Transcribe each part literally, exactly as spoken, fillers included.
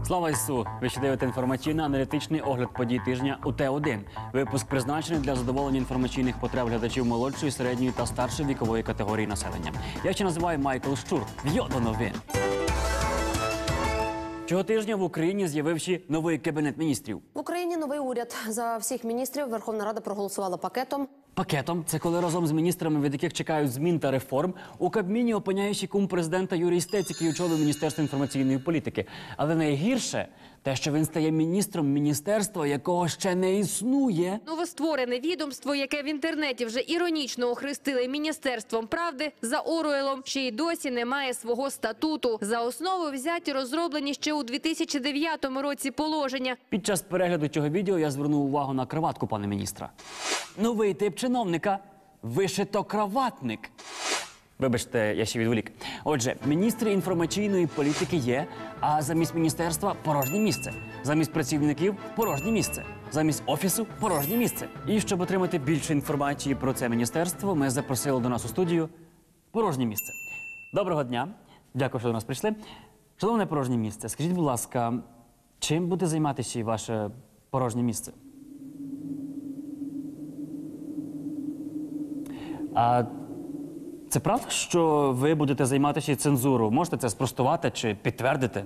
Слава Ісу! Ви ще дивите інформаційно-аналітичний огляд подій тижня у Т один. Випуск призначений для задоволення інформаційних потреб глядачів молодшої, середньої та старшої вікової категорії населення. Я ще називаю Майкл Щур. В'йо до новин! Цього тижня в Україні з'явився новий Кабінет міністрів. В Україні новий уряд. За всіх міністрів Верховна Рада проголосувала пакетом. Пакетом – це коли разом з міністрами, від яких чекають змін та реформ, у Кабміні опиняється кум президента Юрій Стець, який очолив Міністерство інформаційної політики. Але найгірше – те, що він стає міністром міністерства, якого ще не існує. Новостворене відомство, яке в інтернеті вже іронічно охрестили Міністерством правди, за Оруелом ще й досі не має свого статуту. За основу взяті розроблені ще у дві тисячі дев'ятому році положення. Під час перегляду цього відео я звернув увагу на краватку пана міністра. Новий тип чиновника – вишитокраватник. Вибачте, я ще відволік. Отже, міністри інформаційної політики є, а замість міністерства – порожнє місце. Замість працівників – порожнє місце. Замість офісу – порожнє місце. І щоб отримати більше інформації про це міністерство, ми запросили до нас у студію порожнє місце. Доброго дня. Дякую, що до нас прийшли. Шановне порожнє місце, скажіть, будь ласка, чим буде займатися ваше порожнє місце? А це правда, що ви будете займатися цензурою? Можете це спростувати чи підтвердити?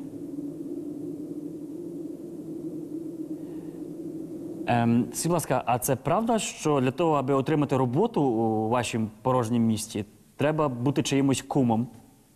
Ем, скажіть, будь ласка, а це правда, що для того, аби отримати роботу у вашому порожньому місті, треба бути чиїмось кумом?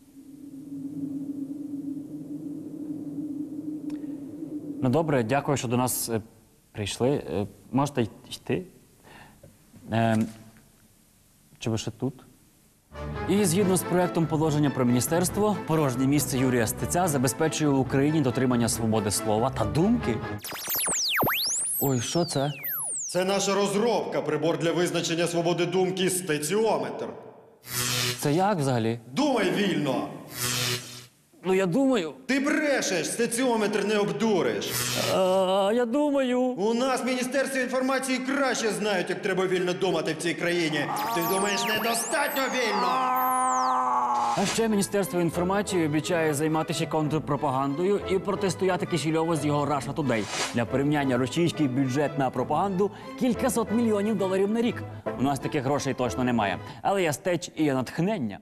Ну, добре, дякую, що до нас е, прийшли. Е, можете йти. Е, чи ви ще тут? І згідно з проектом положення про міністерство, порожнє місце Юрія Стеця забезпечує в Україні дотримання свободи слова та думки. Ой, що це? Це наша розробка, прибор для визначення свободи думки стеціометр. Це як взагалі? Думай вільно! Ну, я думаю. Ти брешеш, стеціометр не обдуриш. А, я думаю. У нас в Міністерстві інформації краще знають, як треба вільно думати в цій країні. Ти думаєш, недостатньо вільно? А ще Міністерство інформації обіцяє займатися контрпропагандою і протистояти Кишельову з його Russia Today. Для порівняння, російський бюджет на пропаганду – кількасот мільйонів доларів на рік. У нас таких грошей точно немає. Але є Стець і є натхнення.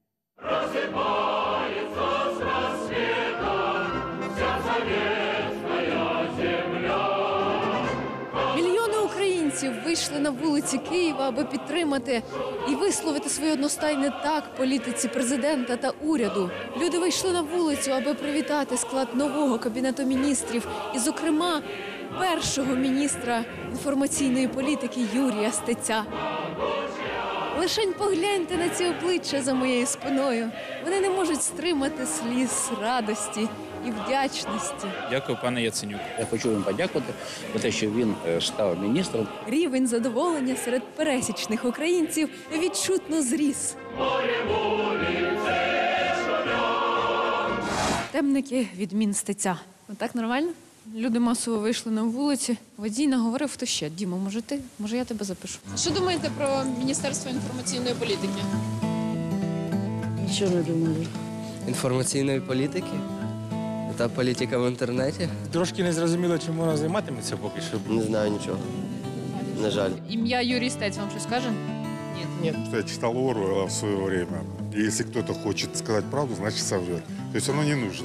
Вийшли на вулиці Києва, аби підтримати і висловити своє одностайне «так» політиці президента та уряду. Люди вийшли на вулицю, аби привітати склад нового Кабінету міністрів і, зокрема, першого міністра інформаційної політики Юрія Стеця. Лишень погляньте на ці обличчя за моєю спиною. Вони не можуть стримати сліз радості і вдячності. Дякую, пане Яценюк. Я хочу їм подякувати за те, що він став міністром. Рівень задоволення серед пересічних українців відчутно зріс. Темники відмін Стеця. Так нормально? Люди масово вийшли на вулиці. Водій наговорив, хто ще. Діма, може ти? Може я тебе запишу? Що думаєте про Міністерство інформаційної політики? Нічого не думаю. Інформаційної політики? Та політика в інтернеті? Трошки не зрозуміло, чим вона займатиметься поки що. Не знаю нічого. На жаль. Ім'я Юрій Стець вам щось каже? Нет. Я читал Оруэлла в свое время. И если кто-то хочет сказать правду, значит соврет. То есть оно не нужно.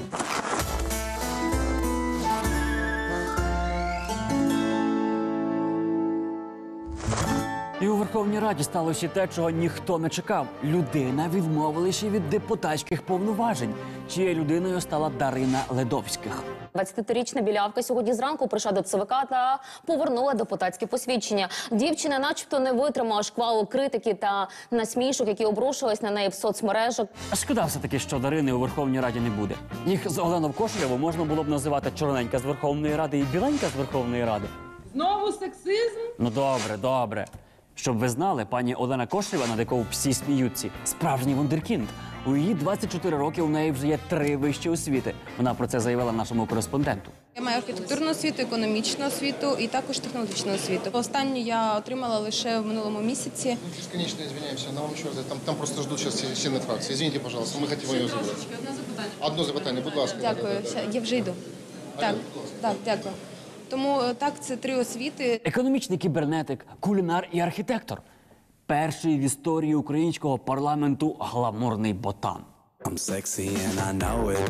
І у Верховній Раді сталося те, чого ніхто не чекав. Людина відмовилася від депутатських повноважень. Чиєю людиною стала Дарина Ледовських. двадцятирічна білявка сьогодні зранку прийшла до ЦВК та повернула депутатське посвідчення. Дівчина начебто не витримала шквалу критики та насмішок, які обрушились на неї в соцмережах. А шкода все-таки, що Дарини у Верховній Раді не буде. Їх з Оленою Кошелєвою можна було б називати чорненька з Верховної Ради і біленька з Верховної Ради. Знову сексизм? Ну добре, добре. Щоб ви знали, пані Олена Кошелєва, над якою всі сміються, справжній вундеркінд. У її двадцять чотири роки у неї вже є три вищі освіти. Вона про це заявила нашому кореспонденту. Я маю архітектурну освіту, економічну освіту і також технологічну освіту. Останню я отримала лише в минулому місяці. Конечно, извиняемся, но вам еще там, там просто ждут сейчас все на фракции. Извините, пожалуйста, мы хотим ее забрать. Одне запитання. Одно запитання, будь ласка. Дякую, я вже йду. Так, так, дякую. Тому е, так, це три освіти. Економічний кібернетик, кулінар і архітектор. Перший в історії українського парламенту гламурний ботан. I'm sexy and I know it.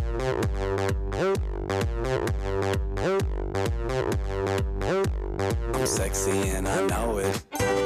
I'm sexy and I know it.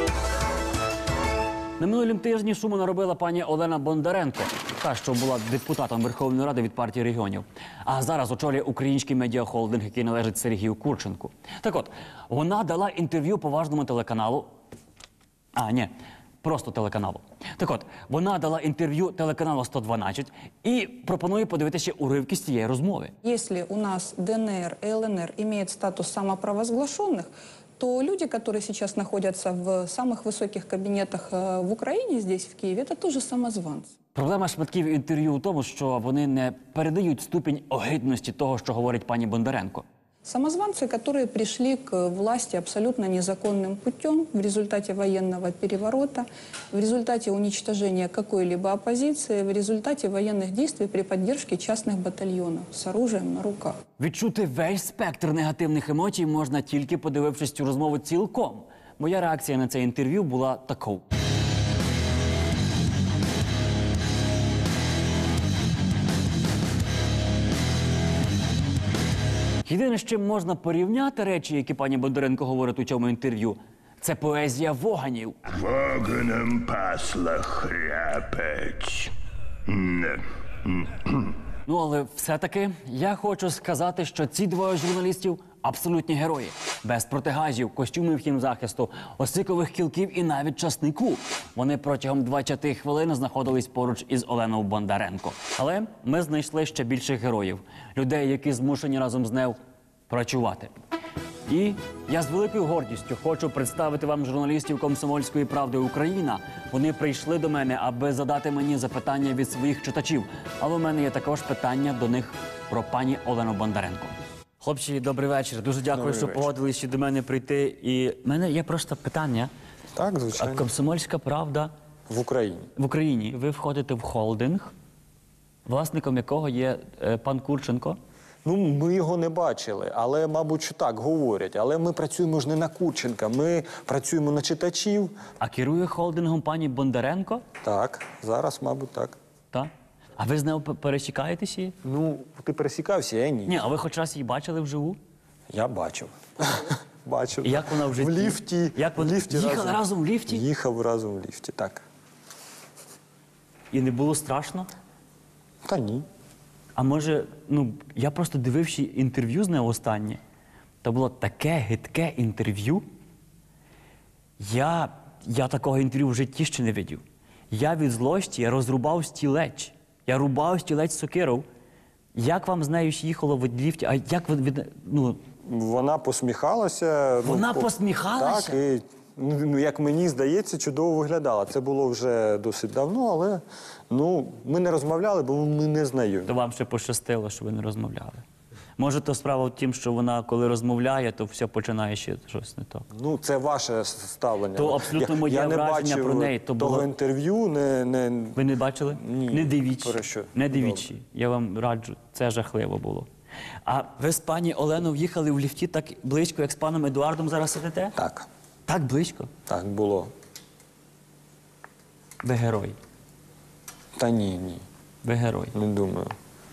На минулім тижні шуму наробила пані Олена Бондаренко, та, що була депутатом Верховної Ради від партії регіонів. А зараз очолює український медіахолдинг, який належить Сергію Курченку. Так от, вона дала інтерв'ю поважному телеканалу. А, ні, просто телеканалу. Так от, вона дала інтерв'ю телеканалу сто дванадцять і пропонує подивитися уривки з цієї розмови. Если у нас ДНР и ЛНР имеют статус самопровозглашенных, то люди, которые сейчас находятся в самых высоких кабинетах э, в Украине, здесь, в Киеве, это тоже самозванцы. Проблема шматків інтерв'ю у тому, що вони не передають ступінь огидності того, що говорить пані Бондаренко. Самозванцы, которые пришли к власти абсолютно незаконным путем в результате военного переворота, в результате уничтожения какой-либо оппозиции, в результате военных действий при поддержке частных батальонов с оружием на руках. Відчути весь спектр негативних емоцій можна тільки подивившись цю розмову цілком. Моя реакція на це інтерв'ю була такою. Єдине, з чим можна порівняти речі, які пані Бондаренко говорить у цьому інтерв'ю, це поезія воганів. Вогнем пасла хряпець. Ну, але все-таки я хочу сказати, що ці двоє журналістів абсолютні герої. Без протигазів, костюмів хімзахисту, осикових кілків і навіть часнику. Вони протягом двадцяти хвилин знаходились поруч із Оленою Бондаренко. Але ми знайшли ще більших героїв. Людей, які змушені разом з нею працювати. І я з великою гордістю хочу представити вам журналістів «Комсомольської правди Україна». Вони прийшли до мене, аби задати мені запитання від своїх читачів. Але в мене є також питання до них про пані Олену Бондаренко. Хлопці, добрий вечір. Дуже дякую, Добрий що вечір. погодилися до мене прийти. І в мене є просто питання. Так, звичайно. А «Комсомольська правда» В Україні. в Україні. Ви входите в холдинг, власником якого є е, пан Курченко. Ну, ми його не бачили, але, мабуть, що так говорять. Але ми працюємо ж не на Курченка, ми працюємо на читачів. А керує холдингом пані Бондаренко? Так, зараз, мабуть, так. Так. А ви з нею п- пересікаєтеся? Ну, ти пересікався, я ні. Ні, а ви хоч раз її бачили вживу? Я бачив. Бачив. І як вона в житті? В ліфті. Як в вона- ліфті Їхали разом в ліфті? Їхав разом в ліфті, так. І не було страшно? Та ні. А може, ну, я просто дивився інтерв'ю з нею останнє. То було таке гидке інтерв'ю. Я, я такого інтерв'ю в житті ще не видів. Я від злості я розрубав стілець. Я рубав стілець сокирою. Як вам з нею ж їхало в ліфті? А як ви від... Ну, Вона посміхалася. Вона по- посміхалася? Так, і, ну, як мені здається, чудово виглядала. Це було вже досить давно, але ну, ми не розмовляли, бо ми не знайомі. то вам ще пощастило, що ви не розмовляли. Може, то справа в тім, що вона, коли розмовляє, то все починає ще щось не так. Ну, це ваше ставлення. То абсолютно я, моє я не враження бачив про неї, то того було- інтерв'ю, не, не... Ви не бачили? Ні. Не дивіться. Про що? Не дивіться. Я вам раджу. Це жахливо було. А ви з пані Оленою в'їхали в ліфті так близько, як з паном Едуардом зараз сидите? Так. Так близько? Так було. Ви герой. Та ні, ні. Ви герой. Не думаю.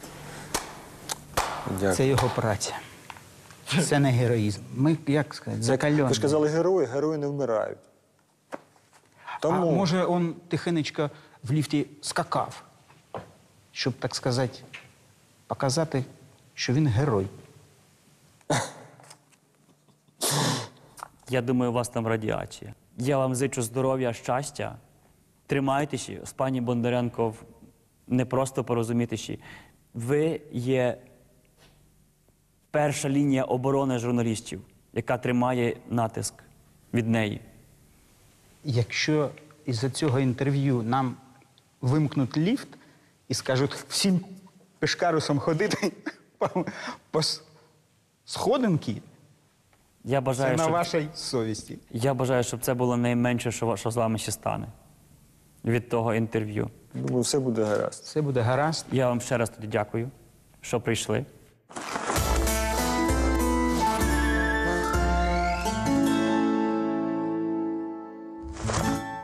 Дякую. Це його праця. Це не героїзм. Ми, як сказати, закальоні. Ви ж казали герої, герої не вмирають. Тому... А може, він тихенечко в ліфті скакав, щоб, так сказати, показати, що він герой. Я думаю, у вас там радіація. Я вам зичу здоров'я, щастя. Тримайтеся. З пані Бондаренко в- не просто порозумітися. Ви є перша лінія оборони журналістів, яка тримає натиск від неї. Якщо із-за цього інтерв'ю нам вимкнуть ліфт і скажуть всім пешкарусом ходити по, по с- сходинки, Я бажаю, це на щоб... вашій совісті. Я бажаю, щоб це було найменше, що, що з вами ще стане від того інтерв'ю. Думаю, все буде гаразд. Все буде гаразд. Я вам ще раз тоді дякую, що прийшли.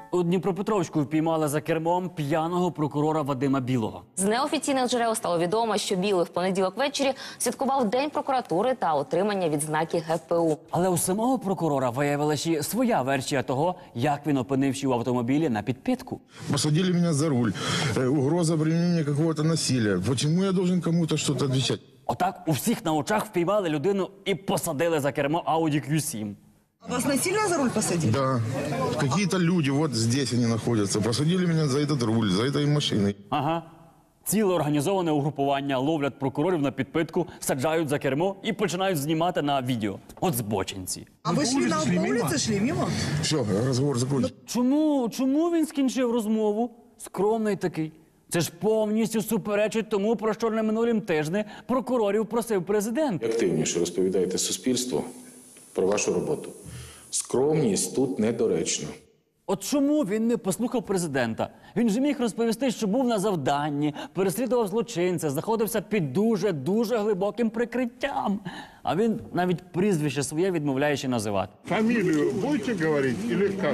У Дніпропетровську впіймали за кермом п'яного прокурора Вадима Білого. З неофіційних джерел стало відомо, що Білий в понеділок ввечері святкував День прокуратури та отримання відзнаки Ге Пе У. Але у самого прокурора виявилася ще своя версія того, як він опинився в автомобілі на підпитку. Посадили меня за руль. Э, Угроза применения какого-то насилия. Почему я должен кому-то что-то отвечать? Отак у всіх на очах впіймали людину і посадили за кермо Ауді Кью сім. Вас насильно за руль посадили? Да. Какие-то люди, вот здесь они находятся, посадили меня за этот руль, за этой машиной. Ага. Ціле організоване угрупування ловлять прокурорів на підпитку, саджають за кермо і починають знімати на відео. От збочинці. А вы шли на по улице, шли мимо? Все, разговор закончен. Чому? Чому він скінчив розмову? Скромний такий. Це ж повністю суперечить тому, про що на минулім тижні прокурорів просив президент. Активніше розповідайте суспільству про вашу роботу. Скромність тут недоречна. От чому він не послухав президента? Він же міг розповісти, що був на завданні, переслідував злочинця, знаходився під дуже-дуже глибоким прикриттям. А він навіть прізвище своє відмовляючи називати. Фамилию будете говорить или как?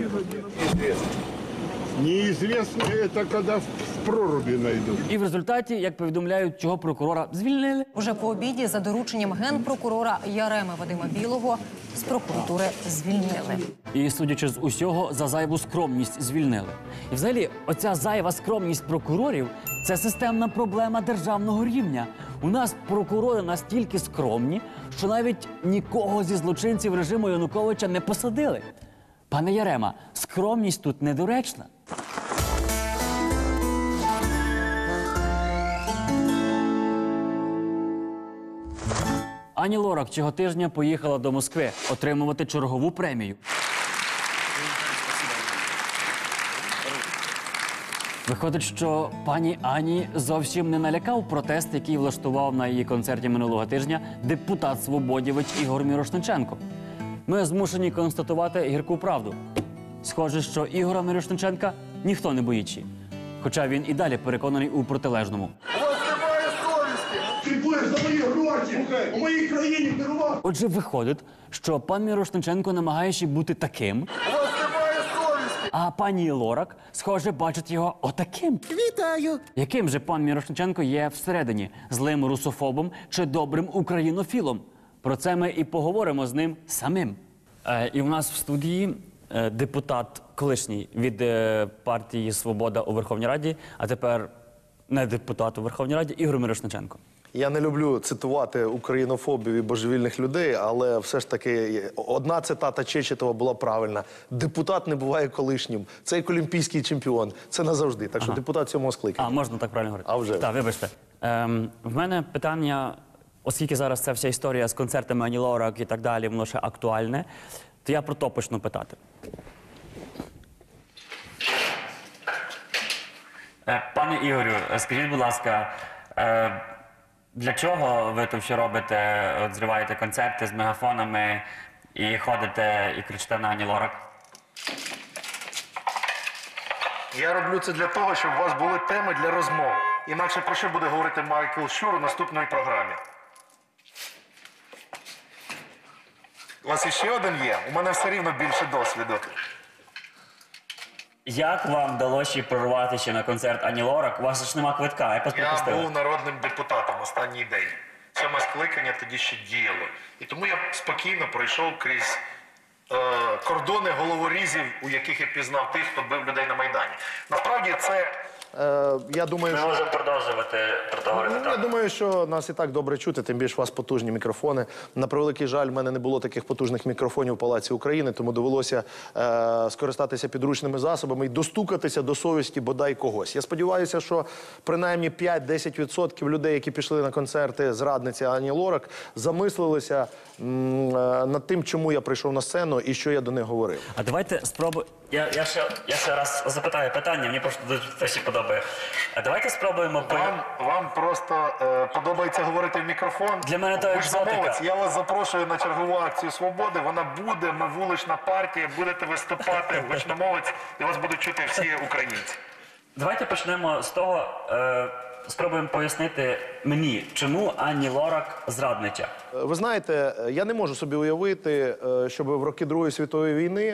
Неизвестно, это когда в проруби найдут. І в результаті, як повідомляють, цього прокурора звільнили. Уже по обіді за дорученням генпрокурора Яреми Вадима Білого з прокуратури звільнили. І, судячи з усього, за зайву скромність звільнили. І взагалі, оця зайва скромність прокурорів – це системна проблема державного рівня. У нас прокурори настільки скромні, що навіть нікого зі злочинців режиму Януковича не посадили. Пане Ярема, скромність тут недоречна. Ані Лорак цього тижня поїхала до Москви отримувати чергову премію. Виходить, що пані Ані зовсім не налякав протест, який влаштував на її концерті минулого тижня депутат свободівець Ігор Мірошниченко. Ми змушені констатувати гірку правду. Схоже, що Ігора Мірошниченка ніхто не боїться. Хоча він і далі переконаний у протилежному. У вас немає совісті! Ти будеш за мої гроші у моїй країні керувати! Отже, виходить, що пан Мірошниченко намагається бути таким, У вас немає совісті! а пані Лорак, схоже, бачить його отаким. Вітаю! Яким же пан Мірошниченко є всередині? Злим русофобом чи добрим українофілом? Про це ми і поговоримо з ним самим. Е, і у нас в студії е, депутат колишній від е, партії «Свобода» у Верховній Раді, а тепер не депутат у Верховній Раді, Ігор Мірошниченко. Я не люблю цитувати українофобів і божевільних людей, але все ж таки одна цитата Чечетова була правильна. Депутат не буває колишнім. Це як олімпійський чемпіон. Це назавжди. Так що Ага. депутат цьому скликання. А, можна так правильно говорити? А вже. Так, вибачте. Ем, в мене питання, оскільки зараз ця вся історія з концертами Ані Лорак і так далі, воно ще актуальне, то я про то почну питати. Е, Пане Ігорю, скажіть, будь ласка, е, для чого ви тут все робите, от зриваєте концерти з мегафонами і ходите і кричите на Ані Лорак? Я роблю це для того, щоб у вас були теми для розмов. Інакше про що буде говорити Майкл Щур у наступній програмі? У вас іще один є? У мене все рівно більше досвіду. Як вам вдалося прорватися на концерт Ані Лорак? У вас ж нема квитка, як вас Я пропустили? був народним депутатом останній день. Сьоме скликання тоді ще діяло. І тому я спокійно пройшов крізь е, кордони головорізів, у яких я пізнав тих, хто бив людей на Майдані. Насправді це... Е, я думаю, Ми що... можемо продовжувати про те говорити. Ну, я думаю, що нас і так добре чути, тим більше у вас потужні мікрофони. На превеликий жаль, в мене не було таких потужних мікрофонів у Палаці України, тому довелося е, скористатися підручними засобами і достукатися до совісті бодай когось. Я сподіваюся, що принаймні п'ять-десять відсотків людей, які пішли на концерти зрадниці Ані Лорак, замислилися м, е, над тим, чому я прийшов на сцену і що я до них говорив. А давайте спробуємо. Я, я, ще, я ще раз запитаю питання, мені просто дуже це ще подобає. А давайте спробуємо... Вам, вам просто е, подобається говорити в мікрофон. Для мене то екзотика. Гучномовець. Я вас запрошую на чергову акцію «Свободи». Вона буде, ми вулична партія, будете виступати в гучномовець, і вас будуть чути всі українці. Давайте почнемо з того, е, спробуємо пояснити мені, чому Ані Лорак зрадниця. Ви знаєте, я не можу собі уявити, щоб в роки Другої світової війни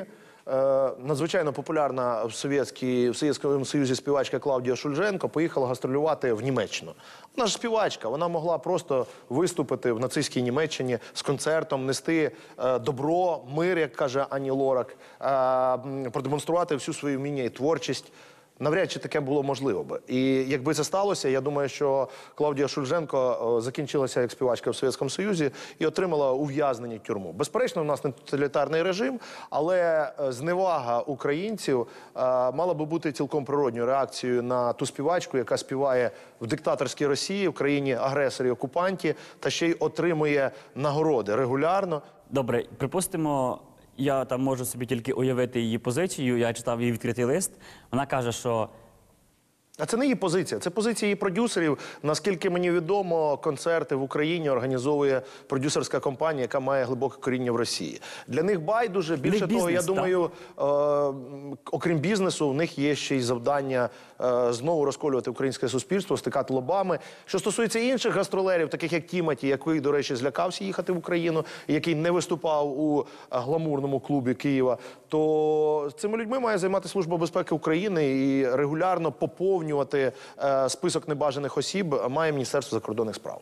надзвичайно популярна в Совєтській, в Совєтському Союзі співачка Клавдія Шульженко поїхала гастролювати в Німеччину. Вона ж співачка, вона могла просто виступити в нацистській Німеччині з концертом, нести е, добро, мир, як каже Ані Лорак, е, продемонструвати всю свою вміння і творчість. Навряд чи таке було можливо би. І якби це сталося, я думаю, що Клавдія Шульженко закінчилася як співачка в Совєтському Союзі і отримала ув'язнення тюрму. Безперечно, у нас не тоталітарний режим, але зневага українців мала би бути цілком природньою реакцією на ту співачку, яка співає в диктаторській Росії, в країні-агресорі-окупанті, та ще й отримує нагороди регулярно. Добре, припустимо, я там можу собі тільки уявити її позицію, я читав її відкритий лист, вона каже, що... А це не її позиція, це позиція її продюсерів. Наскільки мені відомо, концерти в Україні організовує продюсерська компанія, яка має глибоке коріння в Росії. Для них байдуже, більше того, я думаю, е, окрім бізнесу, у них є ще й завдання е, знову розколювати українське суспільство, стикати лобами. Що стосується інших гастролерів, таких як Тімоті, який, до речі, злякався їхати в Україну, який не виступав у гламурному клубі Києва, то цими людьми має займатися Служба безпеки України і регулярно поповнювати Е, список небажаних осіб має Міністерство закордонних справ.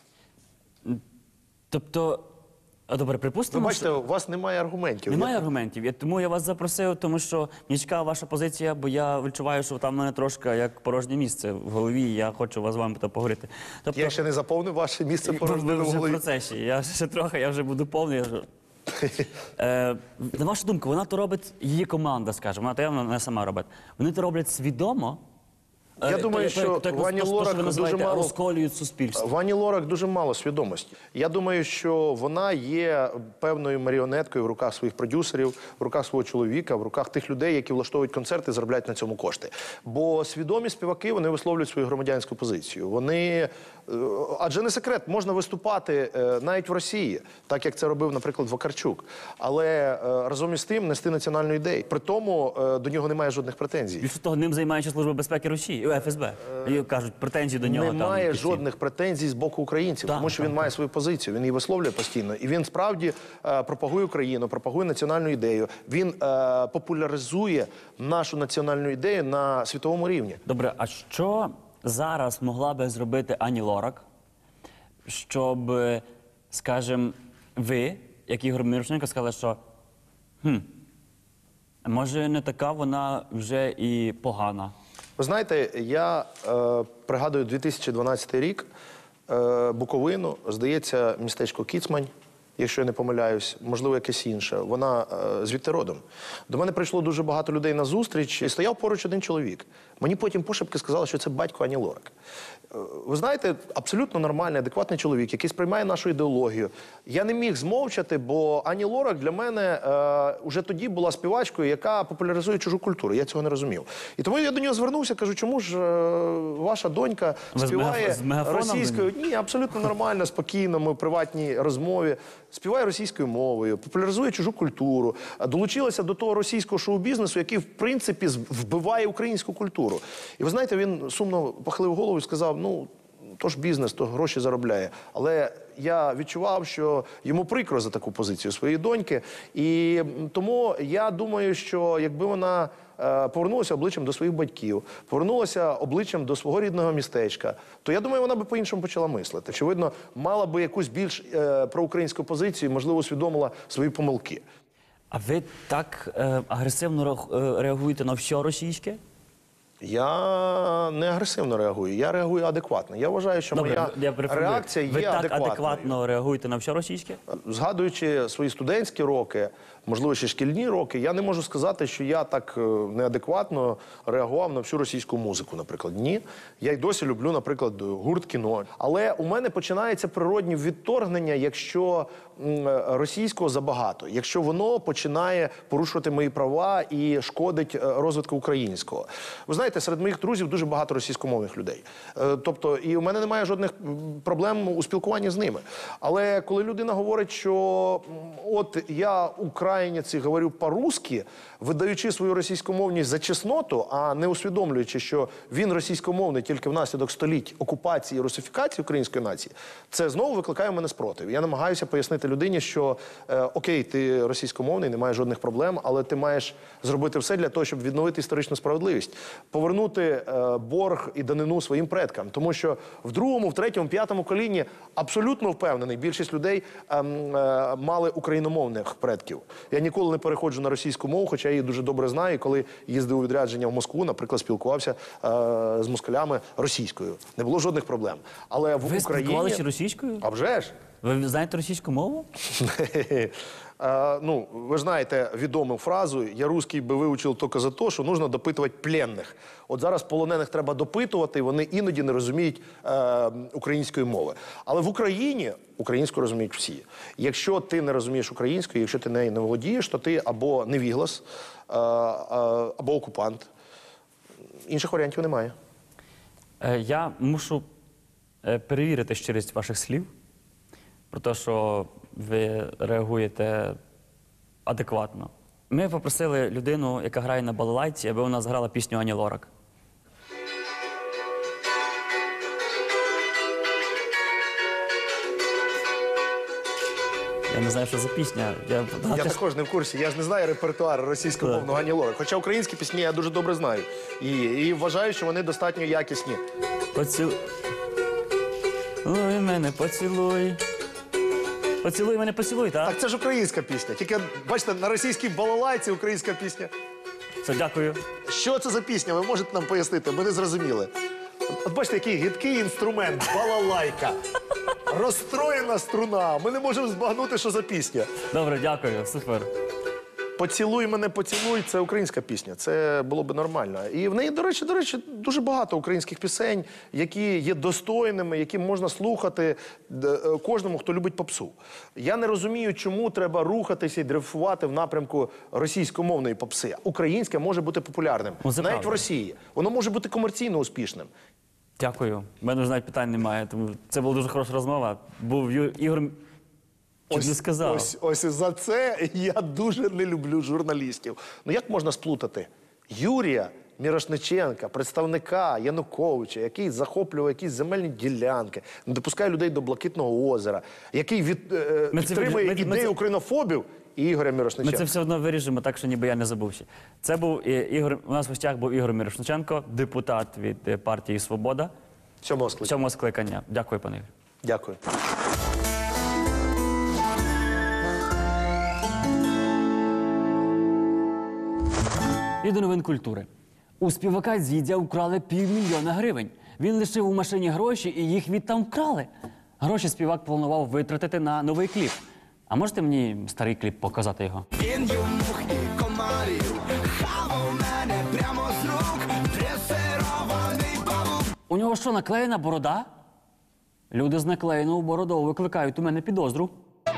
Тобто, а добре, припустимо... Ви бачите, у вас немає аргументів. Немає я... аргументів. Я, тому я вас запросив, тому що мені цікава ваша позиція, бо я відчуваю, що там в мене трошки як порожнє місце в голові, і я хочу вас з вами поговорити. Тобто, я ще не заповнив ваше місце порожнє в голові. В процесі. Я ще трохи, я вже буду повний. Е, на вашу думку, вона то робить, її команда, скажімо, вона то явно не сама робить. Вони то роблять свідомо? Я думаю, що Вані Лорак дуже мало розколюють суспільство. Вані Лорак дуже мало свідомості. Я думаю, що вона є певною маріонеткою в руках своїх продюсерів, в руках свого чоловіка, в руках тих людей, які влаштовують концерти і заробляють на цьому кошти. Бо свідомі співаки, вони висловлюють свою громадянську позицію. Вони, адже не секрет, можна виступати навіть в Росії, так як це робив, наприклад, Вакарчук. Але разом із тим нести національну ідею. При тому до нього немає жодних претензій. Більше того, ним займається Служба безпеки Росії. Еф Ес Бе. І кажуть, претензії до нього там... Немає жодних претензій з боку українців, так, тому що так, він так. має свою позицію, він її висловлює постійно. І він справді е, пропагує Україну, пропагує національну ідею. Він е, популяризує нашу національну ідею на світовому рівні. Добре, а що зараз могла би зробити Ані Лорак, щоб, скажімо, ви, як Ігор Мірошненко, сказали, що хм, може не така вона вже і погана? Ви знаєте, я е, пригадую дві тисячі дванадцятий рік, е, Буковину, здається, містечко Кіцмань, якщо я не помиляюсь, можливо, якесь інше. Вона е, звідти родом. До мене прийшло дуже багато людей на зустріч, і стояв поруч один чоловік. Мені потім пошепки сказали, що це батько Ані Лорак. Е, ви знаєте, абсолютно нормальний, адекватний чоловік, який сприймає нашу ідеологію. Я не міг змовчати, бо Ані Лорак для мене е, уже тоді була співачкою, яка популяризує чужу культуру. Я цього не розумів. І тому я до нього звернувся, кажу, чому ж е, ваша донька Ви співає з мегафоном російською? Ні, абсолютно нормально, спокійно, ми в приватній розмові. Співає російською мовою, популяризує чужу культуру, долучилася до того російського шоу-бізнесу, який, в принципі, вбиває українську культуру. І ви знаєте, він сумно похилив голову і сказав, ну, то ж бізнес, то гроші заробляє. Але я відчував, що йому прикро за таку позицію своєї доньки. І тому я думаю, що якби вона повернулася обличчям до своїх батьків, повернулася обличчям до свого рідного містечка, то я думаю, вона би по-іншому почала мислити. Очевидно, мала би якусь більш е, проукраїнську позицію, можливо, усвідомила свої помилки. А ви так е, агресивно реагуєте на все російське? Я не агресивно реагую, я реагую адекватно. Я вважаю, що Добре, моя я реакція є ви так адекватною. адекватно реагуєте на все російське? Згадуючи свої студентські роки, можливо, ще шкільні роки, я не можу сказати, що я так неадекватно реагував на всю російську музику, наприклад. Ні. Я й досі люблю, наприклад, гурт «Кіно». Але у мене починається природні відторгнення, якщо російського забагато, якщо воно починає порушувати мої права і шкодить розвитку українського. Ви знаєте, серед моїх друзів дуже багато російськомовних людей. Тобто, і у мене немає жодних проблем у спілкуванні з ними. Але коли людина говорить, що от я український, украинец и говорю по-русски, видаючи свою російськомовність за чесноту, а не усвідомлюючи, що він російськомовний тільки внаслідок століть окупації і русифікації української нації, це знову викликає в мене спротив. Я намагаюся пояснити людині, що е, окей, ти російськомовний, немає жодних проблем, але ти маєш зробити все для того, щоб відновити історичну справедливість, повернути е, борг і данину своїм предкам. Тому що в другому, в третьому, в п'ятому коліні абсолютно впевнений, більшість людей е, е, мали україномовних предків. Я ніколи не переходжу на російську мову, хоча я її дуже добре знаю, і коли їздив у відрядження в Москву, наприклад, спілкувався е, з москалями російською. Не було жодних проблем. Але в Ви Україні... спілкувалися російською? А вже ж? Ви знаєте російську мову? Е, ну, ви ж знаєте відому фразу «Я русский би вивчив тільки за те, що нужно допитувати пленних». От зараз полонених треба допитувати, і вони іноді не розуміють е, української мови. Але в Україні українську розуміють всі. Якщо ти не розумієш українську, якщо ти нею не володієш, то ти або невіглас, е, е, або окупант. Інших варіантів немає. Е, Я мушу е, перевірити щирість ваших слів про те, що ви реагуєте адекватно. Ми попросили людину, яка грає на балалайці, аби вона зграла пісню Ані Лорак. Я не знаю, що за пісня. Я, Я також не в курсі, я ж не знаю репертуар російськомовного Ані Лорак. Хоча українські пісні я дуже добре знаю. І, і вважаю, що вони достатньо якісні. Поцілуй мене, поцілуй. Поцілуй мене, поцілуй, так? Так це ж українська пісня. Тільки, бачите, на російській балалайці українська пісня. Все, дякую. Що це за пісня? Ви можете нам пояснити? Ми не зрозуміли. От бачите, який гидкий інструмент, балалайка. Розстроєна струна. Ми не можемо збагнути, що за пісня. Добре, дякую, супер. «Поцілуй мене, поцілуй» – це українська пісня. Це було б нормально. І в неї, до речі, до речі, дуже багато українських пісень, які є достойними, які можна слухати кожному, хто любить попсу. Я не розумію, чому треба рухатися і дрейфувати в напрямку російськомовної попси. Українська може бути популярним. Ну, це навіть правда. в Росії. Воно може бути комерційно успішним. Дякую. У мене вже навіть питань немає. Тому це була дуже хороша розмова. Був Ю... Ігор... Чуть не сказав. Ось, ось за це я дуже не люблю журналістів. Ну як можна сплутати Юрія Мірошниченка, представника Януковича, який захоплював якісь земельні ділянки, не допускає людей до Блакитного озера, який від, е, Ми це- підтримує ми- ми- ідею ми це- українофобів і Ігоря Ми Мірошниченка. це все одно виріжемо, так що ніби я не забувся. Це був е, Ігор. У нас в гостях був Ігор Мірошниченко, депутат від е, партії «Свобода». Сьомого скликання. Сьомого скликання. Дякую, пане Ігор. Дякую. І до новин культури. У співака Дзідзя вкрали півмільйона гривень. Він лишив у машині гроші і їх відтам вкрали. Гроші співак планував витратити на новий кліп. А можете мені старий кліп показати його? Він мух і комарів, хавав мене прямо з рук, дресирований павук. У нього що, наклеєна борода? Люди з наклеєною бородою викликають у мене підозру.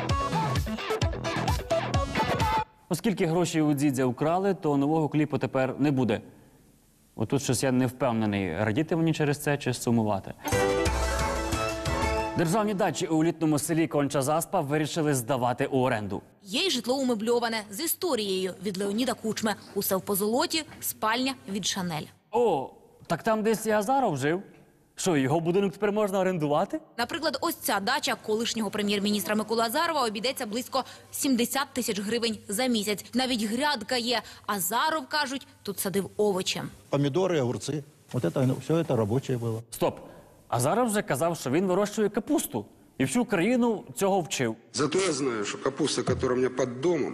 Оскільки гроші у Дзідзя вкрали, то нового кліпу тепер не буде. Отут щось я не впевнений, радіти мені через це чи сумувати. Державні дачі у літному селі Конча-Заспа вирішили здавати у оренду. Є й житло умебльоване з історією від Леоніда Кучми. Усе в позолоті, спальня від Шанель. О, так там десь і Азаров жив. Що, його будинок тепер можна орендувати? Наприклад, ось ця дача колишнього прем'єр-міністра Миколи Азарова обійдеться близько сімдесят тисяч гривень за місяць. Навіть грядка є. Азаров, кажуть, тут садив овочі. Помидоры, огурцы. Вот это, ну, все это рабочее было. Стоп. Азаров вже казав, що він вирощує капусту. І всю країну цього вчив. Зато я знаю, что капуста, которая у меня под домом,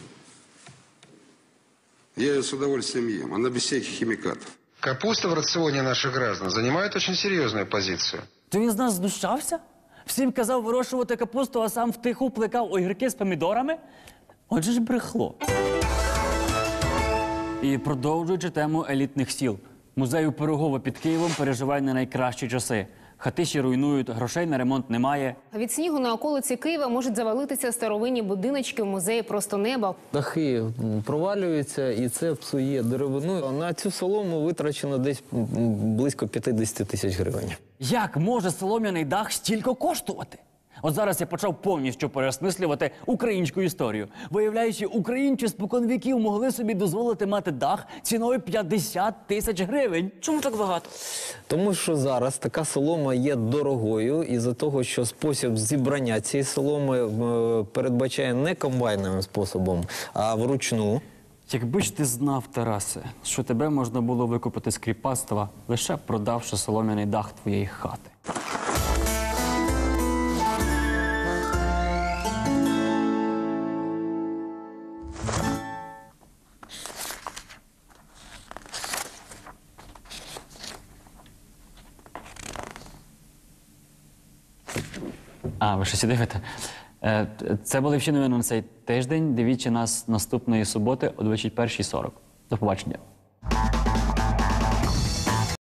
я ее с удовольствием ем. Она без всяких химикатов. Капуста в рационе наших граждан занимает очень серьезную позицию. То він з нас знущався? Всім казав вирощувати капусту, а сам втиху плекав огірки з помідорами? Отже ж брехло. І продовжуючи тему елітних сіл. Музей у Пирогово під Києвом переживає не найкращі часи. Хатиші руйнують, грошей на ремонт немає. Від снігу на околиці Києва можуть завалитися старовинні будиночки в музеї «Просто небо». Дахи провалюються, і це псує деревину. На цю солому витрачено десь близько п'ятдесят тисяч гривень. Як може солом'яний дах стільки коштувати? От зараз я почав повністю переосмислювати українську історію. Виявляючи, українці спокон віків могли собі дозволити мати дах ціною п'ятдесят тисяч гривень. Чому так багато? Тому що зараз така солома є дорогою із-за того, що спосіб зібрання цієї соломи е, передбачає не комбайновим способом, а вручну. Якби ж ти знав, Тарасе, що тебе можна було викупити з кріпацтва, лише продавши солом'яний дах твоєї хати. А, ви щось і дивите? Е, Це були всі новини на цей тиждень. Дивіться нас наступної суботи о двадцять першій сорок. До побачення.